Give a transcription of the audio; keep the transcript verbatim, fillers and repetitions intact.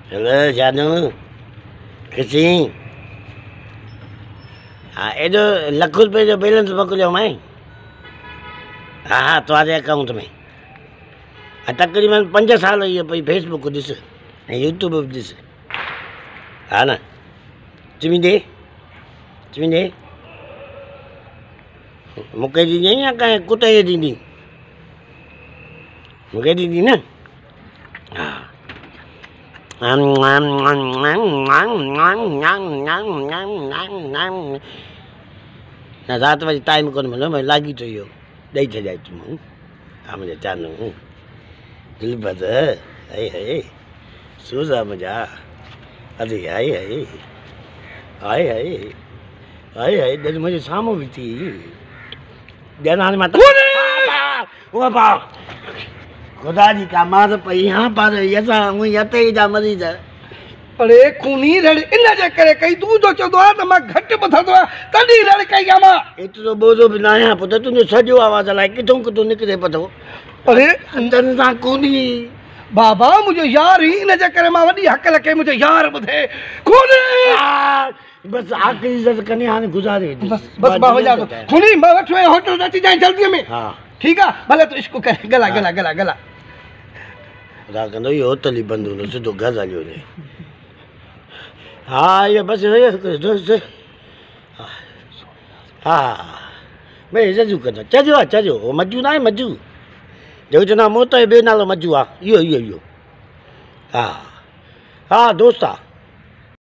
hello जानू किसी हाँ ये जो लख रुपये जो बैलेंस मोकिलियो मैं हाँ हाँ तुम्हारे अकाउंट में तकरीबन पंज साल इहो पई फेसबुक ॾिस ऐं यूट्यूब बि ॾिस हा न चमी ॾे चमी ॾे मूंखे ॾींदी या कंहिं कुते खे ॾींदी मूंखे ॾींदी न हा न राति वरी टाइम कोन मिलियो भई लागी थो इहो ॾेई छॾियां तूं हा मुंहिंजो चानू दिलि बद हई हई सूज़ा मुंहिंजा अरे हाय हाय हाय हाय हाय हाय ॾिस मुंहिंजे साम्हूं बि थी ॼण हाणे मां उहा भाउ खुदा जी का मार पई यहाँ पर यसा मुई यते जा मरीज अरे खूनी रड़ इन जे करे कई तू जो चंदो आ त मां घट बथदो आ तडी रड़ कई आ मां एतरो बोझो भी ना है पुत तुने सजो आवाज लाए किथों किथों निकरे पतो अरे अंदर सा कोनी बाबा मुझे यार ही इन जे करे मां वडी हक लके मुझे यार बुधे खूनी बस आखिरी इज्जत कने हाने गुजारे बस बस बा हो जा खूनी मैं वठो होटल अची जाए जल्दी में हां ठीक है भले तो इसको करे गला गला गला गला रा कंदो यो होटल ही बंद हो सिधो घर आलियो ने हाँ ये बस ये हाँ मैं जजू करना चजो चजो वो मज्जू ना है मज्जू जो जना मोता है बे नालो मज्जू आ यो यो यो हाँ हाँ दोस्ता